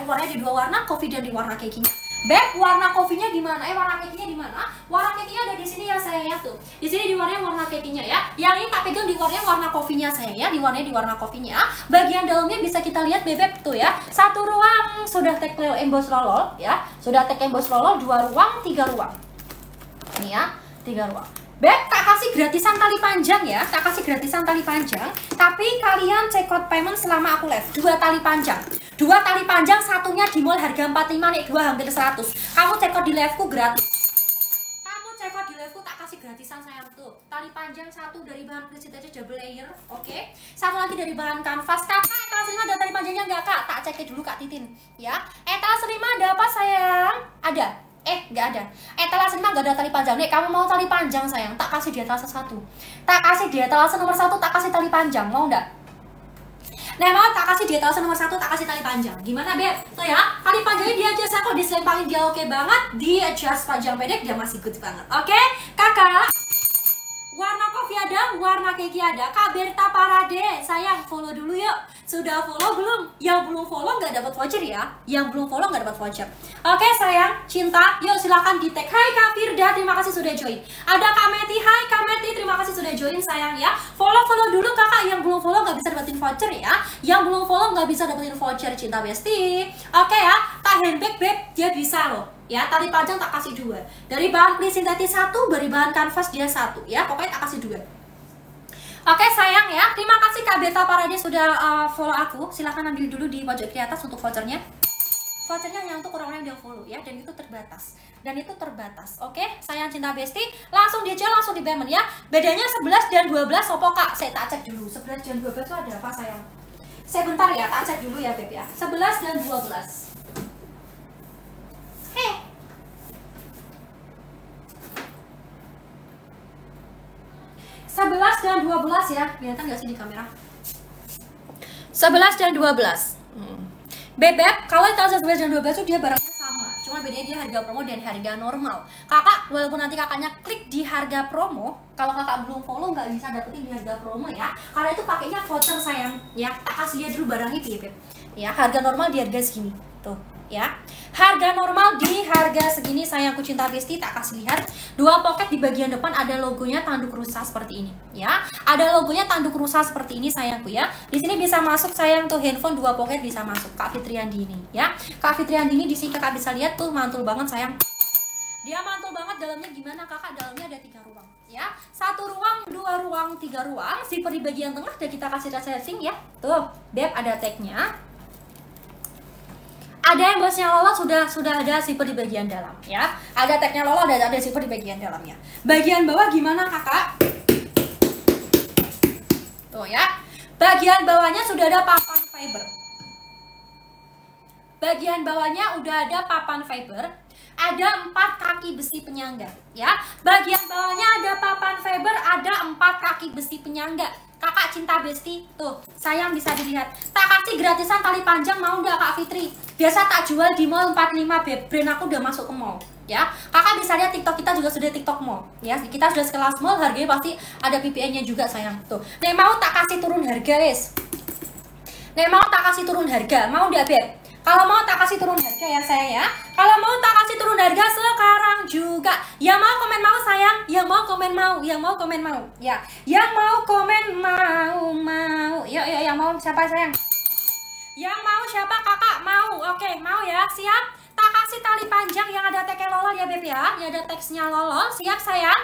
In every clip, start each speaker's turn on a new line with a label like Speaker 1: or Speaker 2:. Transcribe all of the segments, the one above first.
Speaker 1: warnanya di 2 warna, coffee dan di warna kekinya. Beb, warna kopinya di mana? Warna kekinya di mana? Warna kekinya ada di sini ya sayang ya tuh. Di sini di warna kekinya ya. Yang ini tak pegang di warna kopinya sayang ya. Di warna kopinya. Bagian dalamnya bisa kita lihat bebek tuh ya. 1 ruang sudah tag emboss lolol ya. Sudah tag emboss lolol, 2 ruang, 3 ruang. Ini ya, 3 ruang. Beb, tak kasih gratisan tali panjang ya. Tak kasih gratisan tali panjang. Tapi kalian check out payment selama aku live. 2 tali panjang. 2 tali panjang, satunya di mall harga 45 nih, 2 hampir 100. Kamu check out di liveku gratis. Kamu check out di liveku tak kasih gratisan sayang tuh. Tali panjang 1 dari bahan preset aja double layer, oke. 1 lagi dari bahan kanvas. Kakak, etalase 5 ada tali panjangnya enggak kak? Tak cek dulu Kak Titin ya. Etalase 5 ada apa sayang? Ada. Enggak ada. Etalase 5 enggak ada tali panjang. Nih, kamu mau tali panjang sayang? Tak kasih di etalase 1. Tak kasih di etalase nomor 1, tak kasih tali panjang. Mau enggak? Nah, mau tak kasih di etalase nomor 1, tak kasih tali panjang. Gimana, Beb? Tuh ya, tali panjangnya dia adjust kok, diselempangin dia oke banget, di adjust panjang pendek dia masih good banget. Oke, kakak. Warna kopi ada, warna keki ada. Kak Berta Parade, sayang follow dulu yuk. Sudah follow belum? Yang belum follow nggak dapat voucher ya. Yang belum follow nggak dapat voucher. Oke sayang, cinta, yuk silakan di tag. Hai Kak Firda, terima kasih sudah join. Ada Kak Meti, hai Kak Meti, terima kasih sudah join sayang ya. Follow dulu kakak. Yang belum follow nggak bisa dapetin voucher ya. Yang belum follow nggak bisa dapetin voucher cinta besti. Oke ya, tak handbag beb, dia bisa loh. Ya, tali panjang tak kasih 2. Dari bahan pli sintetis 1, dari bahan kanvas dia 1 ya. Pokoknya tak kasih 2. Oke sayang ya, terima kasih Kak Beta Parade sudah follow aku. Silahkan ambil dulu di pojok kiri atas untuk vouchernya. Vouchernya hanya untuk orang-orang yang udah follow ya, dan itu terbatas. Oke, sayang cinta besti, langsung DJ langsung di payment ya. Bedanya 11 dan 12 sopo Kak? Saya tak cek dulu. 11 dan 12 itu ada apa sayang? Saya bentar ya, tak cek dulu ya Beb ya. 11 dan 12. 11 dan 12 ya, kelihatan nggak sih di kamera? 11 dan 12. Bebek, kalau etalase 11 dan 12 itu dia barangnya sama, cuma bedanya dia harga promo dan harga normal. Kakak, walaupun nanti kakaknya klik di harga promo, kalau kakak belum follow nggak bisa dapetin di harga promo ya, karena itu pakainya voucher sayang ya. Tak kasih dia dulu barangnya Bebek ya, harga normal di harga segini tuh ya. Harga normal di harga segini sayangku cinta besti, tak kasih lihat 2 pocket di bagian depan ada logonya tanduk rusa seperti ini ya. Ada logonya tanduk rusa seperti ini sayangku ya. Di sini bisa masuk sayang tuh handphone 2 pocket bisa masuk. Kak Fitriandi ini ya. Kak Fitriandi ini di sini kakak bisa lihat tuh mantul banget sayang. Dia mantul banget, dalamnya gimana kakak? Dalamnya ada 3 ruang ya. 1 ruang, 2 ruang, 3 ruang. Zipper di bagian tengah dan kita kasih resleting ya. Tuh, Beb ada tagnya. Ada embossnya Lolo, sudah ada zipper di bagian dalam ya. Ada tagnya Lolo, ada zipper di bagian dalamnya. Bagian bawah gimana kakak? Tuh ya. Bagian bawahnya sudah ada papan fiber. Bagian bawahnya udah ada papan fiber. Ada 4 kaki besi penyangga ya. Bagian bawahnya ada papan fiber, ada 4 kaki besi penyangga. Kakak cinta besti, tuh sayang bisa dilihat. Tak kasih gratisan tali panjang, mau nggak Kak Fitri? Biasa tak jual di mall 45 Beb, brand aku udah masuk ke mall ya. Kakak bisa lihat TikTok kita juga sudah TikTok mall ya. Kita sudah sekelas mall, harganya pasti ada PPN nya juga sayang. Tuh, nih mau tak kasih turun harga guys. Nih mau tak kasih turun harga, mau nggak Beb? Kalau mau tak kasih turun harga ya sayang ya. Kalau mau tak kasih turun harga sekarang juga. Yang mau komen mau sayang, yang mau komen mau, yang mau komen mau ya. Yang mau komen mau. Yuk yang mau siapa sayang? Yang mau siapa kakak? Mau. Oke, mau ya. Siap. Tak kasih tali panjang yang ada tagnya Lolo ya Beb ya. Yang ada teksnya Lolo. Siap sayang?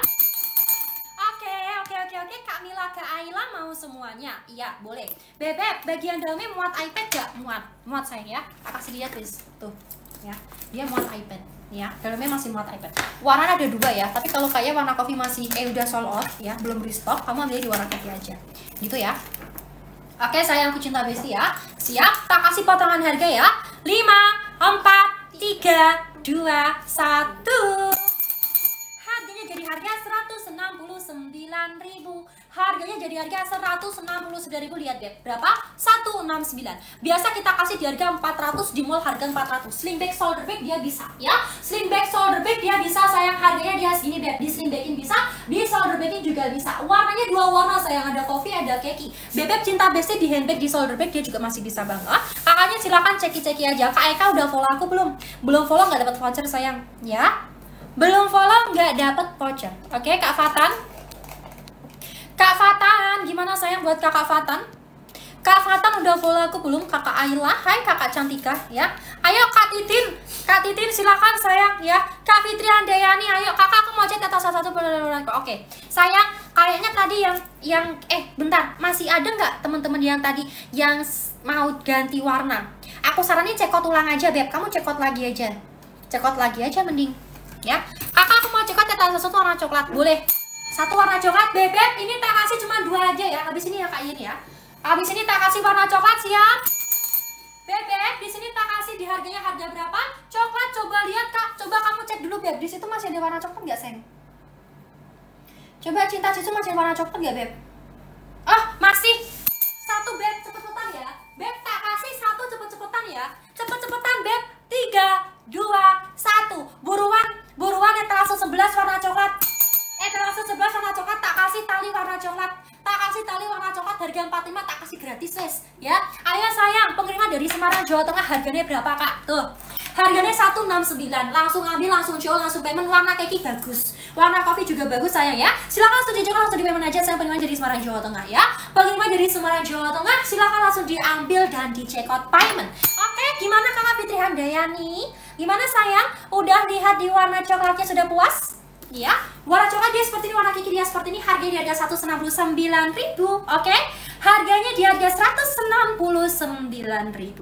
Speaker 1: Oke. Kak Mila, Kak Aila mau semuanya? Iya, boleh. Bebek, bagian dalamnya muat iPad gak? Muat sayang ya. Tak kasih lihat guys. Tuh, ya. Dia muat iPad ya. Dalamnya masih muat iPad. Warna ada 2 ya. Tapi kalau kayak warna kopi masih udah sold out ya, belum restock, kamu ambil di warna kopi aja. Gitu ya. Oke, sayangku cinta besti ya. Siap? Tak kasih potongan harga ya. 5, 4, 3, 2, 1. Jadi harga 169.000. Harganya jadi harga 169.000. Lihat deh, berapa? 169. Biasa kita kasih di harga 400, di mall harga 400. Slim bag shoulder bag dia bisa ya. Slim bag shoulder bag dia bisa sayang, harganya dia segini Beb. Di slim bagin bisa, di shoulder bagin juga bisa. Warnanya 2 warna sayang, ada coffee, ada keki. Bebek cinta besti di handbag, di shoulder bag dia juga masih bisa banget. Kakaknya silakan ceki-ceki aja. Kak Eka udah follow aku belum? Belum follow nggak dapat voucher sayang, ya. Belum follow nggak dapat voucher. Oke, Kak Fatan. Kak Fatan, gimana sayang buat Kakak Fatan? Kak Fatan udah follow aku belum? Kakak Ayla, hai Kakak Cantika, ya. Ayo Kak Titin silakan sayang, ya. Kak Fitri Handayani, ayo Kakak, aku mau cek atas satu. Oke, sayang, kayaknya tadi yang bentar, masih ada nggak teman-teman yang tadi yang mau ganti warna? Aku saranin cekot ulang aja, Beb. Kamu cekot lagi aja, mending, ya. Kakak, aku mau cekot atas satu warna coklat, boleh? Satu warna coklat, Bebek. Ini tak kasih cuma 2 aja ya. Habis ini ya Kak Yen ya. Habis ini tak kasih warna coklat, siap? Bebek, di sini tak kasih di harganya harga berapa? Coklat, coba lihat Kak. Coba kamu cek dulu, Beb. Di situ masih ada warna coklat nggak, sayang? Coba Cinta Susu masih ada warna coklat nggak, Beb? Oh, masih. Satu, Beb. Cepet-cepetan ya. Beb, tak kasih satu, cepet-cepetan ya. Cepet-cepetan, Beb. 3, 2, 1. Buruan etalase 11 warna coklat. Etalase 11 warna coklat, tak kasih tali warna coklat. Tak kasih tali warna coklat harga 45, tak kasih gratis, wes, ya. Ayo sayang, pengiriman dari Semarang Jawa Tengah harganya berapa, Kak? Tuh. Harganya 169. Langsung ambil, langsung jual, langsung payment. Warna keki bagus. Warna kopi juga bagus sayang ya. Silakan langsung dijual, langsung di payment aja. Saya pengiriman dari Semarang Jawa Tengah ya. Pengiriman dari Semarang Jawa Tengah, silakan langsung diambil dan di check out payment. Oke, gimana Kakak Fitri Handayani? Gimana sayang? Udah lihat di warna coklatnya sudah puas? Ya, warna coklat dia seperti ini, warna kiki dia seperti ini. Harganya di harga 169.000. Oke, harganya di harga 169.000.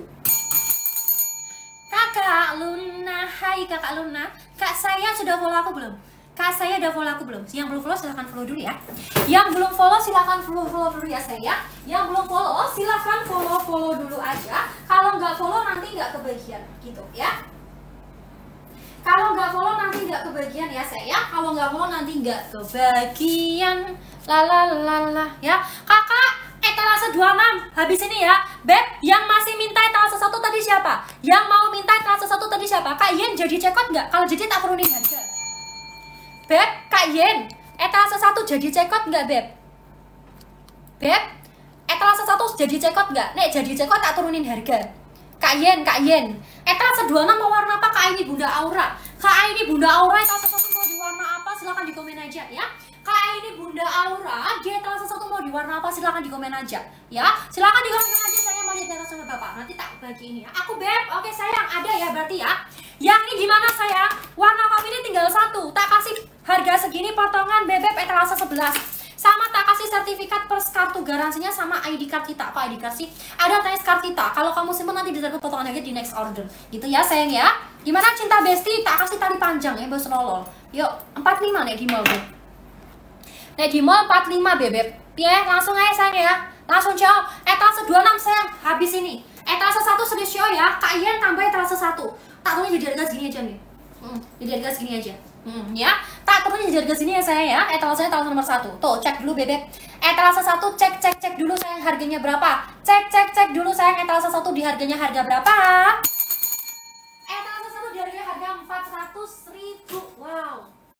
Speaker 1: Kakak Luna, hai Kakak Luna. Kak saya sudah follow aku belum? Kak saya udah follow aku belum? Yang belum follow silahkan follow dulu ya. Yang belum follow silahkan follow dulu ya saya. Yang belum follow silahkan follow dulu aja. Kalau nggak follow nanti nggak kebagian gitu ya. Kalau nggak follow nanti nggak kebagian ya saya. Kalau nggak follow nanti nggak kebagian. Lalalala ya. Kakak etalase 26 habis ini ya. Beb, yang masih minta etalase 1 tadi siapa? Yang mau minta etalase 1 tadi siapa? Kak Yen jadi cekot nggak? Kalau jadi tak turunin harga. Beb, Kak Yen, etalase 1 jadi cekot nggak, Beb? Beb, etalase 1 jadi cekot nggak? Nek jadi cekot tak turunin harga. Kak Yen, etalase 26 mau warna apa? Kak ini Bunda Aura. Kak ini Bunda Aura etalase 1 mau di warna apa? Silahkan di komen aja ya. Kak ini Bunda Aura, dia etalase 1 mau di warna apa? Silahkan di komen aja ya. Silahkan di komen aja, saya mau lihat etalase Bapak. Nanti tak bagi ini ya. Aku Beb, oke sayang, ada ya berarti ya. Yang ini gimana sayang? Warna kopi ini tinggal 1. Tak kasih harga segini potongan Bebek etalase 11. Sama tak kasih sertifikat plus kartu garansinya sama ID card kita. Apa ID card sih? Ada tes card kita. Kalau kamu simpen nanti dapat potongan harga di next order. Gitu ya sayang ya. Gimana Cinta Besti? Tak kasih tali panjang ya bos lolol. Yuk 45 nih di mall Beb. Nek di mall 45 Bebek. Ya langsung aja sayang ya. Langsung jauh. Etalase 26 sayang. Habis ini. Etalase 1 serius show ya. Kak Ian tambah etalase 1. Tak tulis jadi harga segini aja nih. Jadi harga segini aja. Ya, tak turunin jadi harga sini ya saya ya. Etalasenya etalase nomor 1. Tuh, cek dulu Bebek. Etalase 1 cek dulu sayang harganya berapa. Cek dulu sayang etalase 1 di harganya harga berapa. Etalase 1 di harganya harga 400.000. Wow.